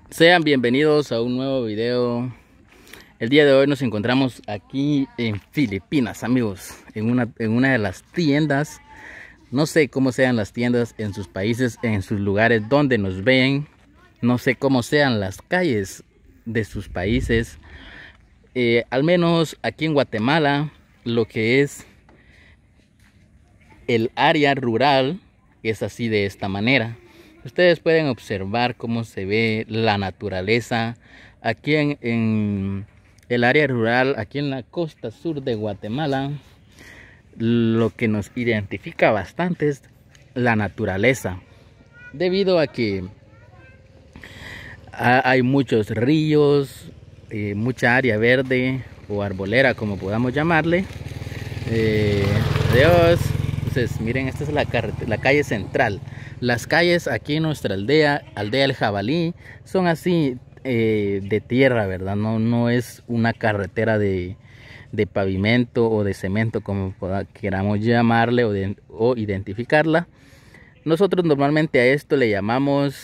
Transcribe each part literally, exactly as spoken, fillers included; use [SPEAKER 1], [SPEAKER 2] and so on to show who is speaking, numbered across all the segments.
[SPEAKER 1] Sean bienvenidos a un nuevo video. El día de hoy nos encontramos aquí en Filipinas, amigos, en una, en una de las tiendas. No sé cómo sean las tiendas en sus países, en sus lugares donde nos ven. No sé cómo sean las calles de sus países. Eh, al menos aquí en Guatemala, lo que es el área rural es así, de esta manera. Ustedes pueden observar cómo se ve la naturaleza aquí en, en el área rural, aquí en la costa sur de Guatemala. Lo que nos identifica bastante es la naturaleza, debido a que hay muchos ríos, eh, mucha área verde o arbolera, como podamos llamarle. Eh, Dios. Entonces, miren, esta es la, la calle central. Las calles aquí en nuestra aldea, aldea El Jabalí, son así eh, de tierra, ¿verdad? No, no es una carretera de, de pavimento o de cemento, como poda, queramos llamarle o, de, o identificarla. Nosotros normalmente a esto le llamamos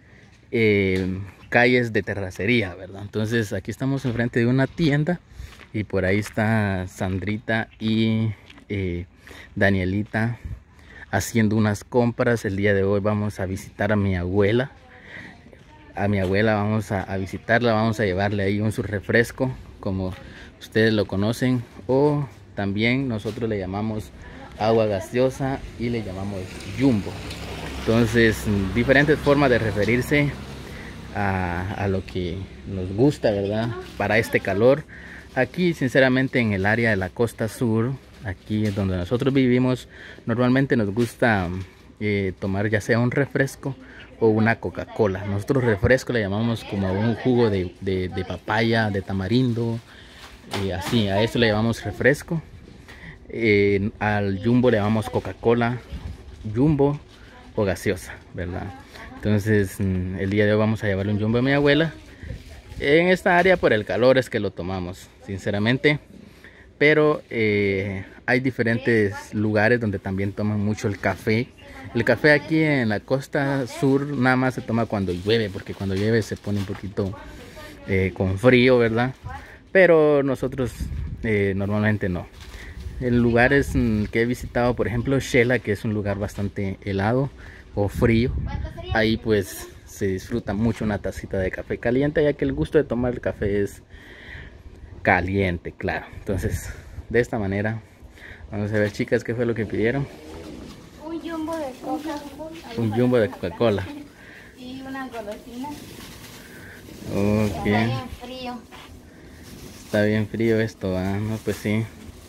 [SPEAKER 1] eh, calles de terracería, ¿verdad? Entonces aquí estamos enfrente de una tienda y por ahí está Sandrita y eh, Danielita haciendo unas compras. El día de hoy vamos a visitar a mi abuela. A mi abuela vamos a, a visitarla, vamos a llevarle ahí un su refresco, como ustedes lo conocen, o también nosotros le llamamos agua gaseosa y le llamamos Jumbo. Entonces, diferentes formas de referirse a, a lo que nos gusta, ¿verdad? Para este calor. Aquí, sinceramente, en el área de la costa sur, aquí es donde nosotros vivimos, normalmente nos gusta eh, tomar ya sea un refresco o una Coca-Cola. Nosotros refresco le llamamos como un jugo de, de, de papaya, de tamarindo, y así, a eso le llamamos refresco. Eh, al Jumbo le llamamos Coca-Cola, Jumbo o gaseosa, ¿verdad? Entonces, el día de hoy vamos a llevarle un Jumbo a mi abuela. En esta área por el calor es que lo tomamos, sinceramente. Pero eh, hay diferentes lugares donde también toman mucho el café. El café aquí en la costa sur nada más se toma cuando llueve, porque cuando llueve se pone un poquito eh, con frío, ¿verdad? Pero nosotros eh, normalmente no. En lugares que he visitado, por ejemplo Shela, que es un lugar bastante helado o frío, ahí pues se disfruta mucho una tacita de café caliente, ya que el gusto de tomar el café es caliente, claro. Entonces, de esta manera vamos a ver, chicas, qué fue lo que pidieron.
[SPEAKER 2] Un jumbo de coca,
[SPEAKER 1] un jumbo de Coca-Cola
[SPEAKER 2] y una golosina.
[SPEAKER 1] Ok.
[SPEAKER 2] Está bien frío.
[SPEAKER 1] Está bien frío esto, ¿ah? No, pues sí.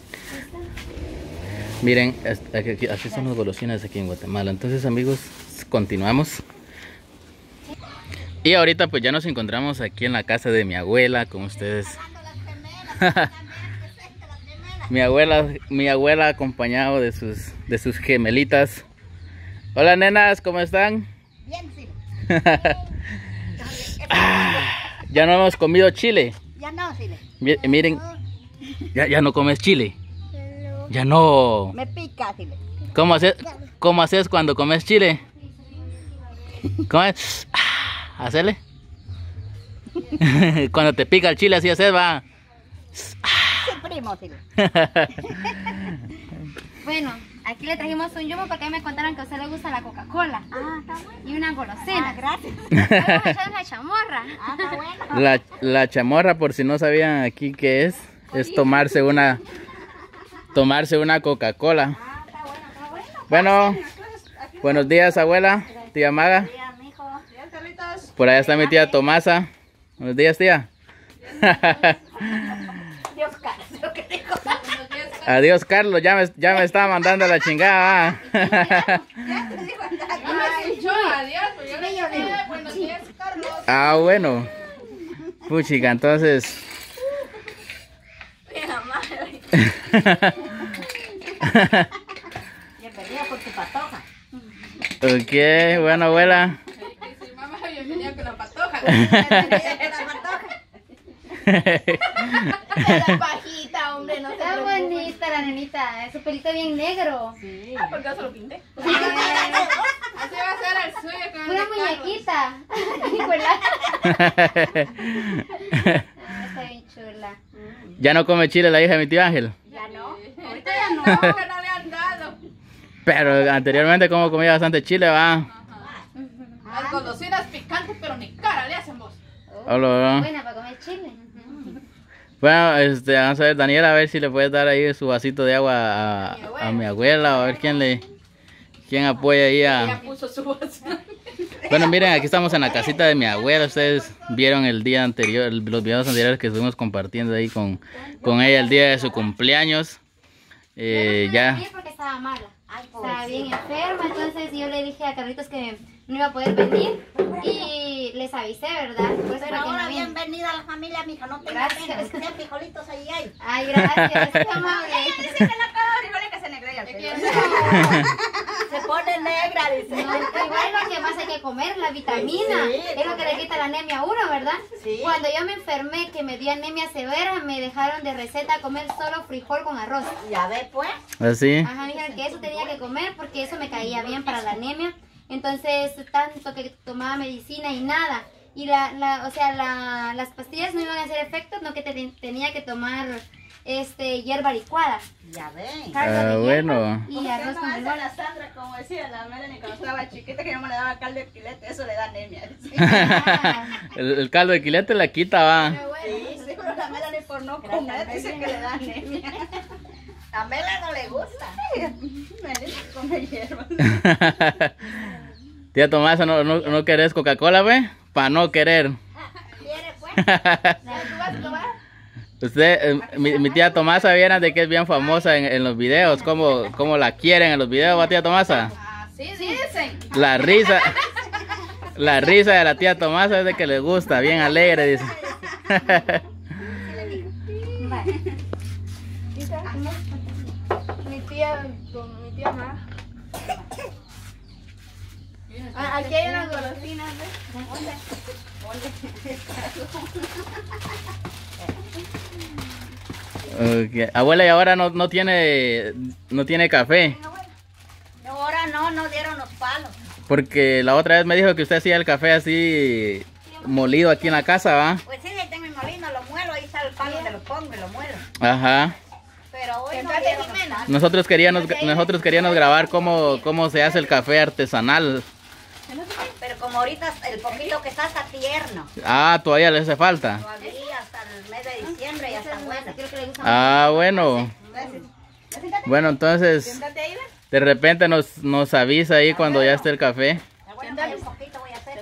[SPEAKER 1] Miren, aquí, así son las golosinas aquí en Guatemala. Entonces, amigos, continuamos. Y ahorita pues ya nos encontramos aquí en la casa de mi abuela, como ustedes. mi abuela, mi abuela acompañado de sus de sus gemelitas. Hola, nenas, ¿cómo están?
[SPEAKER 2] Bien, sí.
[SPEAKER 1] ah, ya no hemos comido chile.
[SPEAKER 2] Ya no, sí.
[SPEAKER 1] Miren, ya, ya no comes chile.
[SPEAKER 2] No.
[SPEAKER 1] Ya no.
[SPEAKER 2] Me pica, sí.
[SPEAKER 1] ¿Cómo haces, cómo haces cuando comes chile? ¿Cómo es? Ah, hacele. Cuando te pica el chile así haces, va.
[SPEAKER 2] Sí, primo, sí. Bueno, aquí le trajimos un jumbo porque me contaron que a usted le gusta la Coca-Cola. Ah, está bueno. Y una golosina. Ah, gracias. Vamos a echar una chamorra. Ah, está bueno.
[SPEAKER 1] La, la chamorra, por si no sabían aquí qué es, es tomarse una tomarse una Coca-Cola.
[SPEAKER 2] Ah, está bueno, está bueno.
[SPEAKER 1] Bueno, buenos días, abuela, tía Maga.
[SPEAKER 2] Buenos días, mijo.
[SPEAKER 1] Por allá está mi tía Tomasa. Buenos días, tía.
[SPEAKER 2] Dios, Carlos, lo que dijo.
[SPEAKER 1] Adiós, Carlos, ya me, ya me estaba mandando la chingada. Ah, bueno. Puchica, entonces.
[SPEAKER 2] Bienvenida por tu patoja.
[SPEAKER 1] Ok, bueno, abuela.
[SPEAKER 3] Bienvenida con la patoja.
[SPEAKER 2] La pajita, hombre, no se Está bonita la nenita, su pelito bien negro.
[SPEAKER 3] Sí. Ah, ¿por qué se lo pinté?
[SPEAKER 2] Eh,
[SPEAKER 3] Así va a ser el suyo con
[SPEAKER 2] Una
[SPEAKER 3] el de Carlos.
[SPEAKER 2] muñequita. Nicolás. Está bien chula.
[SPEAKER 1] ¿Ya no come chile la hija de mi tío Ángel?
[SPEAKER 2] Ya no.
[SPEAKER 3] Ahorita ya no, que no le han dado.
[SPEAKER 1] Pero anteriormente como comía bastante chile, va.
[SPEAKER 3] Las golosinas picantes, pero ni cara le hacen vos.
[SPEAKER 1] Hola.
[SPEAKER 2] Buena para comer chile.
[SPEAKER 1] Bueno, este, vamos a ver, Daniela, a ver si le puedes dar ahí su vasito de agua a, a mi abuela, o a ver quién le, quién apoya ahí
[SPEAKER 3] Ya
[SPEAKER 1] a...
[SPEAKER 3] puso su voz.
[SPEAKER 1] Bueno, miren, aquí estamos en la casita de mi abuela. Ustedes vieron el día anterior, el- los videos anteriores que estuvimos compartiendo ahí con, con ella el día de su cumpleaños. Eh,
[SPEAKER 2] Yo no
[SPEAKER 1] ya,
[SPEAKER 2] me fui porque estaba mala. Estaba bien enferma, entonces yo le dije a Carlitos que no iba a poder venir y les avisé, ¿verdad? Por eso
[SPEAKER 4] Pero
[SPEAKER 2] fue que
[SPEAKER 4] ahora
[SPEAKER 2] no vine.
[SPEAKER 4] bienvenida a la familia, mija, no te
[SPEAKER 2] Gracias.
[SPEAKER 4] pena, que sean frijolitos ahí hay.
[SPEAKER 2] Ay, gracias, qué amable.
[SPEAKER 4] Dice que no cada frijoles que se negra se pone negra, dice.
[SPEAKER 2] No, igual lo que más hay que comer, la vitamina,
[SPEAKER 4] Sí,
[SPEAKER 2] es lo que le quita la anemia a uno, ¿verdad?
[SPEAKER 4] Sí.
[SPEAKER 2] Cuando yo me enfermé, que me dio anemia severa, me dejaron de receta comer solo frijol con arroz.
[SPEAKER 4] Ya ve pues.
[SPEAKER 1] así.
[SPEAKER 2] Ajá, me dijeron que eso tenía que comer porque eso me caía bien para la anemia. Entonces, tanto que tomaba medicina y nada. Y la, la o sea, la, las pastillas no iban a hacer efecto, no que te- tenía que tomar este hierba licuada.
[SPEAKER 4] Ya ve.
[SPEAKER 2] Caldo
[SPEAKER 1] Ah,
[SPEAKER 2] de
[SPEAKER 1] bueno.
[SPEAKER 2] hierba y arroz con
[SPEAKER 3] hace
[SPEAKER 2] frijol.
[SPEAKER 3] la Sandra, como decía la Melanie cuando estaba chiquita, que yo me le daba caldo de filete, eso le da anemia. Sí,
[SPEAKER 1] el, el caldo de quilete la quita, va.
[SPEAKER 3] sí, seguro la Melanie por no comer dice que le da anemia.
[SPEAKER 4] A Mela no le gusta.
[SPEAKER 3] Melanie come hierba.
[SPEAKER 1] Tía Tomasa, ¿no, no, no querés Coca-Cola, ve? Para no querer.
[SPEAKER 4] ¿Quiere pues?
[SPEAKER 3] ¿Tú vas a tomar?
[SPEAKER 1] Usted, eh, mi, mi tía Tomasa, vieran de que es bien famosa en, en los videos, cómo, cómo la quieren en los videos, ¿va, tía Tomasa?
[SPEAKER 3] Así dicen.
[SPEAKER 1] La risa, la risa de la tía Tomasa es de que le gusta, bien alegre, dice.
[SPEAKER 3] Mi tía, con mi tía más. Ah, aquí hay unas golosinas, ¿ves?
[SPEAKER 1] Okay. Abuela, y ahora no, no tiene, no tiene café,
[SPEAKER 4] No, ahora no, no dieron los palos.
[SPEAKER 1] porque la otra vez me dijo que usted hacía el café así molido aquí en la casa, ¿va?
[SPEAKER 4] Pues sí, ahí tengo mi molino, lo muelo, ahí está el palo, te lo pongo y lo muelo.
[SPEAKER 1] Ajá.
[SPEAKER 4] Pero hoy no
[SPEAKER 3] Sentate,
[SPEAKER 4] dieron los
[SPEAKER 3] Jimena.
[SPEAKER 4] palos.
[SPEAKER 1] Nosotros queríamos, nosotros queríamos grabar cómo, cómo se hace el café artesanal.
[SPEAKER 4] Pero como ahorita el poquito que está está tierno.
[SPEAKER 1] Ah, todavía le hace falta.
[SPEAKER 4] Todavía hasta el mes de diciembre ya está bueno.
[SPEAKER 2] Creo que le gusta
[SPEAKER 1] Ah, bueno. Bueno, entonces,
[SPEAKER 3] Siéntate ahí, ¿ves?
[SPEAKER 1] de repente nos, nos avisa ahí cuando ya esté el café.
[SPEAKER 4] Bueno, un poquito voy a hacer.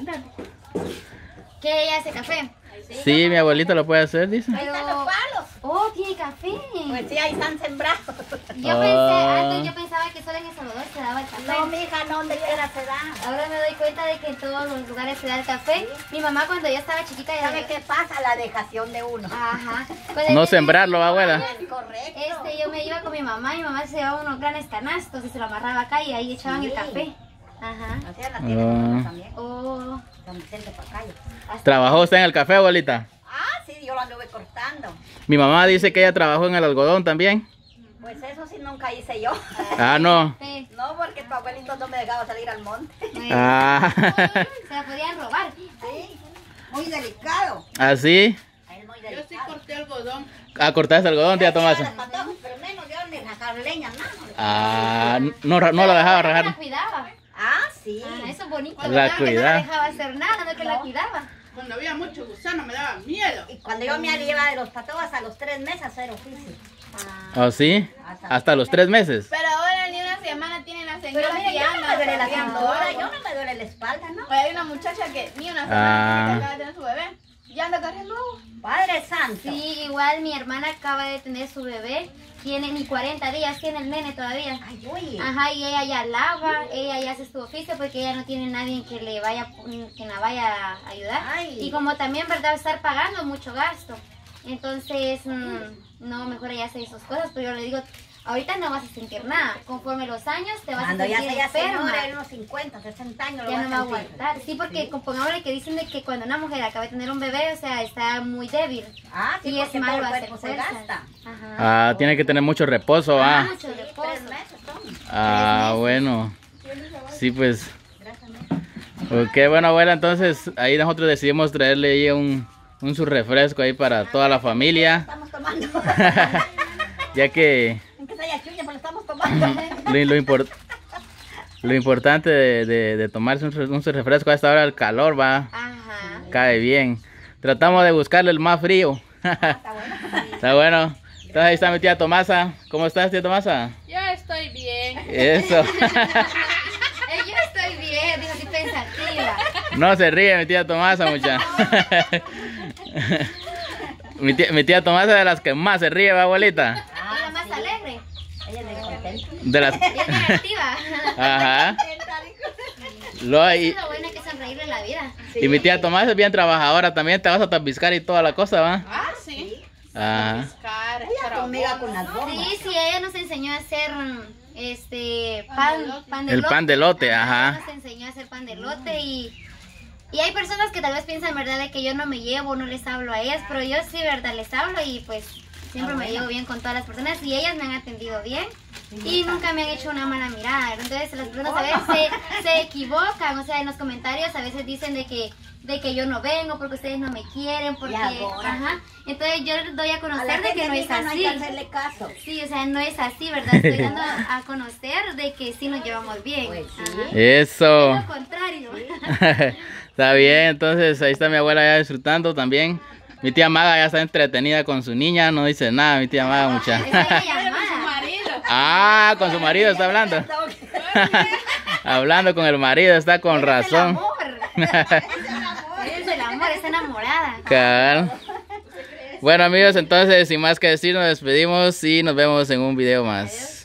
[SPEAKER 2] que ella hace café.
[SPEAKER 1] Sí, mi abuelita lo puede hacer, dice.
[SPEAKER 4] Ahí están los palos.
[SPEAKER 2] Oh, tiene café.
[SPEAKER 4] Pues sí, ahí están sembrados.
[SPEAKER 2] Yo
[SPEAKER 1] Ah.
[SPEAKER 2] pensé, antes yo pensaba que solo en El Salvador se daba el café.
[SPEAKER 4] No, mija, no, donde quiera se da.
[SPEAKER 2] Ahora me doy cuenta de que en todos los lugares se da el café. Mi mamá cuando yo estaba chiquita ya
[SPEAKER 4] ¿Sabe qué pasa? La dejación de uno.
[SPEAKER 2] Ajá. Cuando
[SPEAKER 1] No
[SPEAKER 2] yo-
[SPEAKER 1] sembrarlo, abuela.
[SPEAKER 4] Correcto.
[SPEAKER 2] Este, yo me iba con mi mamá y mi mamá se llevaba unos grandes canastos y se lo amarraba acá y ahí echaban el
[SPEAKER 4] Sí.
[SPEAKER 2] café. Ajá.
[SPEAKER 4] O sea, la tienen uno también.
[SPEAKER 2] Oh.
[SPEAKER 4] San Vicente Pacayo.
[SPEAKER 1] ¿Trabajó usted en el café, abuelita?
[SPEAKER 4] Ah, sí, yo lo anduve cortando.
[SPEAKER 1] Mi mamá dice que ella trabajó en el algodón también.
[SPEAKER 4] Pues eso sí nunca hice yo.
[SPEAKER 1] Ah, no.
[SPEAKER 2] Sí.
[SPEAKER 4] No, porque tu abuelito no me dejaba salir al monte.
[SPEAKER 2] Bueno,
[SPEAKER 1] Ah,
[SPEAKER 2] se la podían robar.
[SPEAKER 4] Sí, muy delicado.
[SPEAKER 1] así.
[SPEAKER 4] Es muy
[SPEAKER 3] Yo sí
[SPEAKER 4] delicado.
[SPEAKER 3] corté algodón.
[SPEAKER 1] Ah, cortaste algodón, tía Tomasa.
[SPEAKER 4] Las patojos, pero menos yo ni rajar leña, nada.
[SPEAKER 1] Ah, no, no lo dejaba
[SPEAKER 2] La
[SPEAKER 1] rajar.
[SPEAKER 2] cuidaba.
[SPEAKER 4] Ah, sí.
[SPEAKER 2] Ah, eso es bonito.
[SPEAKER 1] La
[SPEAKER 2] ¿verdad? Que no
[SPEAKER 1] cuidaba.
[SPEAKER 2] la dejaba hacer nada, no que la cuidaba.
[SPEAKER 3] Cuando había mucho gusano me daba miedo.
[SPEAKER 4] Y cuando yo me llevaba de los patojos a los tres meses a hacer oficio.
[SPEAKER 1] ¿Oh, sí? Hasta los tres meses.
[SPEAKER 3] Pero ahora ni una semana tiene la
[SPEAKER 4] Pero
[SPEAKER 3] señora
[SPEAKER 4] mira,
[SPEAKER 3] que
[SPEAKER 4] yo no
[SPEAKER 3] anda
[SPEAKER 4] me duele la
[SPEAKER 3] corriendo
[SPEAKER 4] cintura,
[SPEAKER 3] algo.
[SPEAKER 4] yo no me duele la espalda, ¿no?
[SPEAKER 3] Hay una muchacha que ni una
[SPEAKER 1] Ah.
[SPEAKER 3] semana que acaba de tener su bebé. Ya anda corriendo agua.
[SPEAKER 4] Padre Santo.
[SPEAKER 2] Sí, igual mi hermana acaba de tener su bebé. Tiene ni cuarenta días, tiene el nene todavía.
[SPEAKER 4] Ay, oye.
[SPEAKER 2] Ajá, y ella ya lava, ella ya hace su oficio porque ella no tiene nadie que le vaya, que la vaya a ayudar.
[SPEAKER 4] Ay.
[SPEAKER 2] Y como también, ¿verdad? Estar pagando mucho gasto. Entonces, mm, no, mejor ella hace esas cosas, pero yo le digo, ahorita no vas a sentir nada. Conforme los años te vas
[SPEAKER 4] Cuando
[SPEAKER 2] a
[SPEAKER 4] ya
[SPEAKER 2] sentir
[SPEAKER 4] sea
[SPEAKER 2] enferma.
[SPEAKER 4] señora, en unos cincuenta, sesenta años lo
[SPEAKER 2] Ya
[SPEAKER 4] va
[SPEAKER 2] no va a
[SPEAKER 4] a sentir.
[SPEAKER 2] aguantar. Sí, porque pongámosle que dicen de que cuando una mujer acaba de tener un bebé, o sea, está muy débil.
[SPEAKER 4] Ah, sí,
[SPEAKER 2] y es
[SPEAKER 4] porque
[SPEAKER 2] malo
[SPEAKER 4] todo el
[SPEAKER 2] hacer
[SPEAKER 4] cuerpo se
[SPEAKER 2] fuerzas.
[SPEAKER 4] gasta.
[SPEAKER 2] Ajá.
[SPEAKER 1] Ah, tiene que tener mucho reposo,
[SPEAKER 2] Ah,
[SPEAKER 1] ah.
[SPEAKER 2] mucho
[SPEAKER 4] Sí,
[SPEAKER 2] reposo.
[SPEAKER 4] tres meses son.
[SPEAKER 1] Ah, bueno. Sí, pues.
[SPEAKER 4] Gracias,
[SPEAKER 1] Ok, bueno, abuela, entonces ahí nosotros decidimos traerle ahí un, un su refresco ahí para toda la familia.
[SPEAKER 4] Estamos tomando.
[SPEAKER 1] Ya que
[SPEAKER 4] Aunque sea chulla, pero estamos tomando.
[SPEAKER 1] lo, lo, import, lo importante de, de, de tomarse un, un su refresco a esta hora, el calor va,
[SPEAKER 2] Ajá.
[SPEAKER 1] cae bien. Tratamos de buscarle el más frío.
[SPEAKER 4] Está bueno.
[SPEAKER 1] Está bueno. Entonces ahí está mi tía Tomasa. ¿Cómo estás, tía Tomasa?
[SPEAKER 5] Yo estoy bien.
[SPEAKER 1] Eso.
[SPEAKER 2] Eh, yo estoy bien, digo, estoy pensativa.
[SPEAKER 1] No se ríe mi tía Tomasa, mucha. Mi tía, mi tía Tomasa es de las que más se ríe, ¿va, abuelita?
[SPEAKER 2] Es la más alegre.
[SPEAKER 4] Ella es contenta.
[SPEAKER 1] De las...
[SPEAKER 2] Y es negativa.
[SPEAKER 1] Ajá. Lo, y,
[SPEAKER 2] Es lo bueno que es sonreírle en la vida.
[SPEAKER 1] y mi tía Tomasa es bien trabajadora también. Te vas a tapiscar y toda la cosa, ¿va?
[SPEAKER 5] Ah, sí.
[SPEAKER 1] Ajá.
[SPEAKER 5] Buscar,
[SPEAKER 4] Ella
[SPEAKER 5] echar
[SPEAKER 4] conmigo
[SPEAKER 5] abono.
[SPEAKER 4] con las bombas.
[SPEAKER 2] Sí, sí, ella nos enseñó a hacer este pan, pan de
[SPEAKER 1] El
[SPEAKER 2] elote.
[SPEAKER 1] pan de elote,
[SPEAKER 2] Ella
[SPEAKER 1] ajá.
[SPEAKER 2] nos enseñó a hacer pan de elote y, y hay personas que tal vez piensan, verdad, de que yo no me llevo, no les hablo a ellas, pero yo sí, verdad, les hablo y pues siempre me llevo bien con todas las personas y ellas me han atendido bien y nunca me han hecho una mala mirada. Entonces las personas a veces se, se equivocan, o sea, en los comentarios a veces dicen de que de que yo no vengo porque ustedes no me quieren, porque,
[SPEAKER 4] ahora.
[SPEAKER 2] ajá. Entonces yo les doy a
[SPEAKER 4] A
[SPEAKER 2] conocer
[SPEAKER 4] la
[SPEAKER 2] de que
[SPEAKER 4] gente
[SPEAKER 2] no es
[SPEAKER 4] misma no hay
[SPEAKER 2] así.
[SPEAKER 4] que hacerle caso.
[SPEAKER 2] Sí, o sea, no es así, ¿verdad? Estoy dando a conocer de que sí nos llevamos bien.
[SPEAKER 4] Pues sí.
[SPEAKER 2] Ajá.
[SPEAKER 1] Eso.
[SPEAKER 2] Es lo contrario.
[SPEAKER 1] Está bien, entonces ahí está mi abuela ya disfrutando también. Mi tía Maga ya está entretenida con su niña, no dice nada mi tía Maga, mucha.
[SPEAKER 2] Esa es la
[SPEAKER 5] Su
[SPEAKER 2] llamada.
[SPEAKER 5] marido.
[SPEAKER 1] Ah, con su marido está hablando. Hablando con el marido, está con
[SPEAKER 2] Es el
[SPEAKER 1] razón.
[SPEAKER 2] amor. Es el amor, está enamorada.
[SPEAKER 1] Cabal. Bueno amigos, entonces sin más que decir nos despedimos y nos vemos en un video más.